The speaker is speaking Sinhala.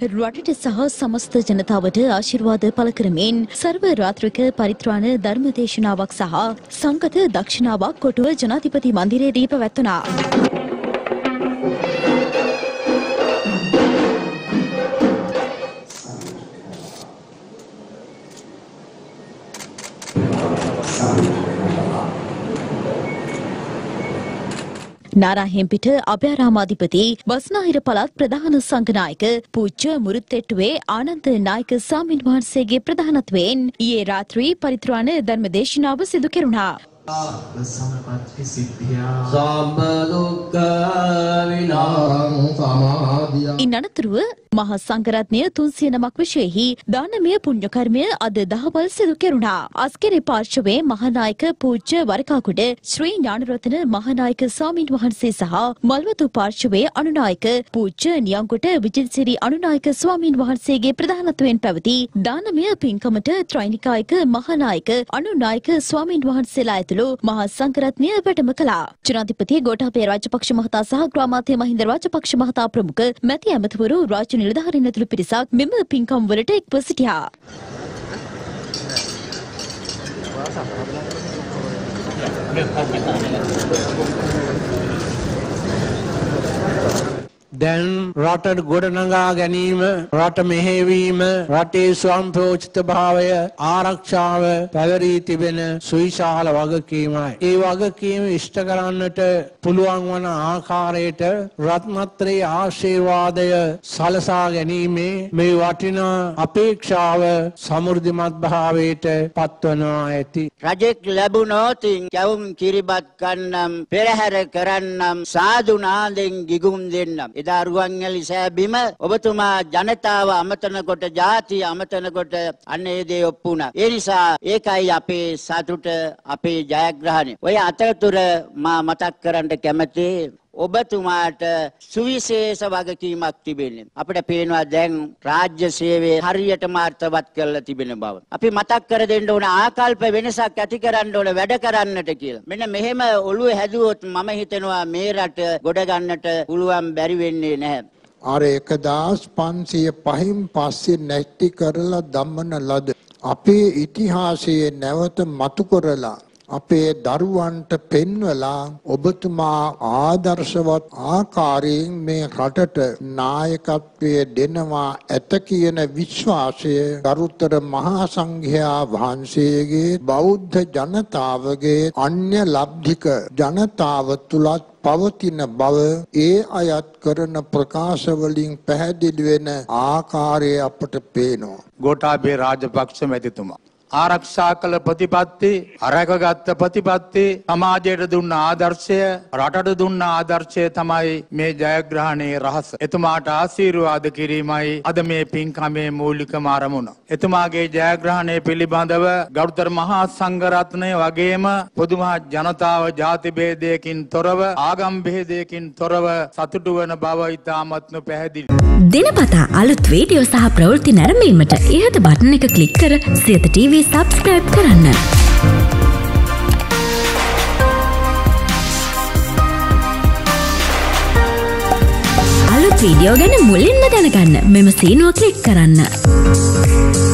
රටට සහ සමස්ත ජනතාවට ආශිර්වාද පළ කරමින් සර්ව රාත්‍රික පරිත්‍රාණ ධර්ම දේශනාවක් සහ සංගත දක්ෂිනාවක් කොටුව ජනාධිපති මන්දිරයේදී පැවැත්වුණා. නාරාහෙම්පිට අභයාරාමාධිපති බස්නාහිර පළාත් ප්‍රධාන සංඝනායක පූජ්‍ය මුරුත්තෙට්ටුවේ ආනන්ද නායක ස්වාමීන් වහන්සේගේ ප්‍රධානත්වයෙන් ඊයේ රාත්‍රී පරිත්‍රාණ ධර්ම දේශනාව සිදු කෙරුණා. ඉන් අනතුරුව මහා සංඝරත්නය 309ක් විෂයෙහි දානමය පුණ්‍ය කර්මය අද දහවල් සිදු කෙරුණා. අස්කෙරේ පාර්ශවයේ මහානායක පූජ්‍ය වරකාකුඩ ශ්‍රී ඥානරත්න මහානායක ස්වාමීන් වහන්සේ සහ මල්වතු පාර්ශවයේ අනුනායක පූජ්‍ය නියංගොඩ විජිතසිරි අනුනායක ස්වාමීන් වහන්සේගේ ප්‍රධානත්වයෙන් පැවති දානමය පින්කමට ත්‍රිනිකායක මහානායක අනුනායක ස්වාමීන් වහන්සේලා ඇතුළු මහා සංඝරත්නය වැඩම කළා. ජනාධිපති ගෝඨාභය රාජපක්ෂ මහතා සහ ග්‍රාමාත්‍ය මහින්ද රාජපක්ෂ මහතා ප්‍රමුඛ මැති ඇමතිවරු රාජ්‍ය නිලධාරීන් ඇතුළු පිරිසක් මෙම පින්කම් වලට එක්ව සිටියා. දැන් රට ගොඩනගා ගැනීම, රට මෙහෙවීම, රටේ ස්වයංපෝෂිත භාවය ආරක්ෂාව පැවරී තිබෙන සුවිශාල වගකීමයි. ඒ වගකීම ඉෂ්ට කරන්නට පුළුවන් වන ආකාරයට රත්නත්‍රයේ ආශිර්වාදය සලසා ගැනීමේ මේ වටිනා අපේක්ෂාව සමෘද්ධිමත් භාවයට පත්වනවා ඇති. රජෙක් ලැබුණොත් කැවුම් කිරිබත් කන්නම්, පෙරහැර කරන්නම්, සාදු නාදෙන් ගිගුම් දෙන්නම්. එදා රුවන්වැලි සෑබිම ඔබතුමා ජනතාව අමතන කොට, ජාතිය අමතන කොට අන්න ඒ දේ ඔප්පු වුණා. ඒ නිසා ඒකයි අපේ සතුට, අපේ ජයග්‍රහණය. ඔය අතරතුර මා මතක් කරන්න කැමති ඔබතුමාට සුවිශේෂ වගකීමක් තිබෙනවා. අපිට පේනවා දැන් රාජ්‍ය සේවය හරියටම අර්ථවත් කරලා තිබෙන බව. අපි මතක් කර දෙන්න ඕන ආකල්ප වෙනසක් ඇති කරන්න ඕන වැඩ කරන්නට කියලා. මෙන්න මෙහෙම ඔළුවේ හැදුවොත් මම හිතනවා මේ රට ගොඩ ගන්නට පුළුවන් බැරි වෙන්නේ නැහැ. අර 1505න් පස්සේ නැති කරලා දමන ලද අපේ ඉතිහාසයේ නැවත මතු කරලා අපේ දරුවන්ට පෙන්වලා ඔබතුමා ආදර්ශවත් ආකාරයෙන් මේ රටට නායකත්වයේ දෙනවා ඇත කියන විශ්වාසය ගරුතර මහා සංඝයා වහන්සේගේ බෞද්ධ ජනතාවගේ අන්‍ය ලබ්ධික ජනතාව තුලත් පවතින බව ඒ අයත් කරන ප්‍රකාශ වලින් පැහැදිලි වෙන ආකාරය අපට පේනවා. ගෝඨාභය රාජපක්ෂ මැතිතුමා ආරක්ෂා කළ ප්‍රතිපත්ති, අරකගත් ප්‍රතිපත්ති, සමාජයට දුන්න ආදර්ශය, රටට දුන්න ආදර්ශය තමයි මේ ජයග්‍රහණයේ රහස. එතුමාට ආශිර්වාද කිරීමයි අද මේ පින්කමේ මූලිකම අරමුණ. එතුමාගේ ජයග්‍රහණය පිළිබඳව ගරුතර මහා සංඝරත්නය වගේම පොදුමහත් ජනතාව ජාති භේදයකින් තොරව, ආගම් භේදයකින් තොරව සතුටු වන බව ඉතාමත්ම පැහැදිලි. දිනපතා අලුත් වීඩියෝ සහ ප්‍රවෘත්ති නැරඹීමට ඉහත බටන් එක ක්ලික් කර සියත TV subscribe කරන්න. අලුත් වීඩියෝ ගැන මුලින්ම දැනගන්න මෙම සීනුව ක්ලික් කරන්න.